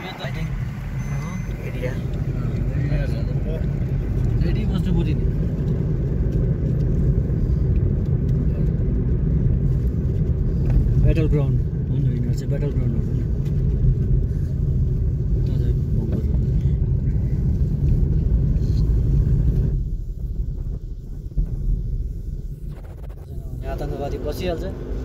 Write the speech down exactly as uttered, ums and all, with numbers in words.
area ready बस्नु पर्यो नि ब्याटल ग्राउन्ड हो नि यिनीहरू चाहिँ ब्याटल ग्राउन्ड हो आतङ्कवादी बसिहाल्छ